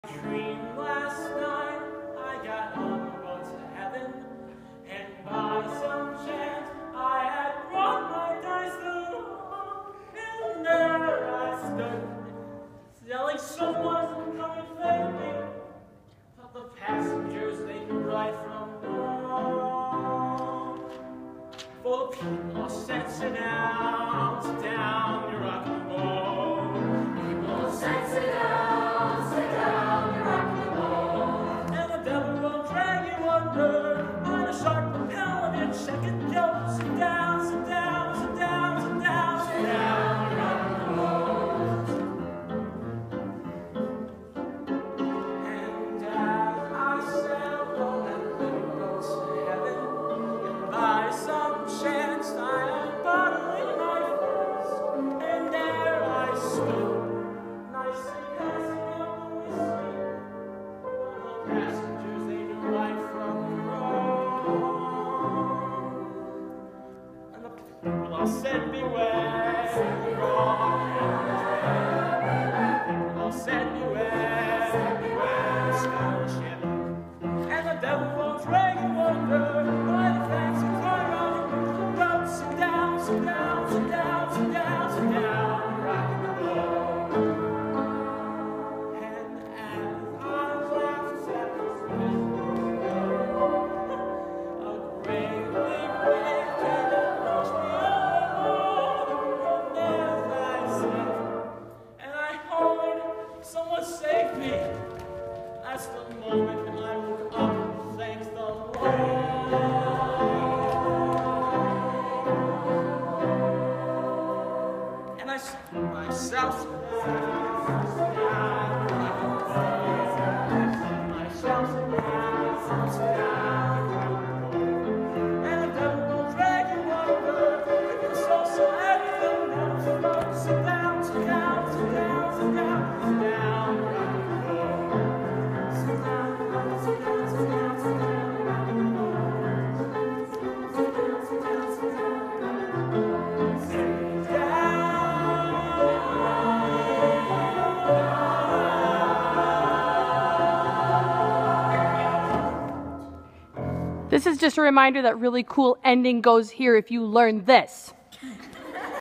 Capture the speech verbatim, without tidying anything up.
Dream last night I got up to heaven, and by some chance I had brought my dice along, and there I stood, telling someone come and play me. But the passengers they knew right from wrong, for the people are sensing out, sit down, you're rocking the ball. People are sensing out, sit down. On a sharp propel and second joke. Sit down, sit down, sit down, sit down, sit down, and as I sailed on that little boat to heaven, and by some chance I had bodily my first, and there I stood, nicely passing out the whiskey, while the passengers they knew right from people all said beware, people all said beware, beware, scholarship. And the devil won't drag and wonder why the fancy fly around the boat. Sit down, sit down, sit down, sit down, sit down, rocking the boat. And as I laughed at this a great big wave came and washed me someone save me. That's the moment I woke up and thanked the Lord. And I said to myself, myself, and the devil will drag you under. It's also everything else. Sit down, sit down, sit down, sit down, sit down. This is just a reminder that really cool ending goes here if you learn this.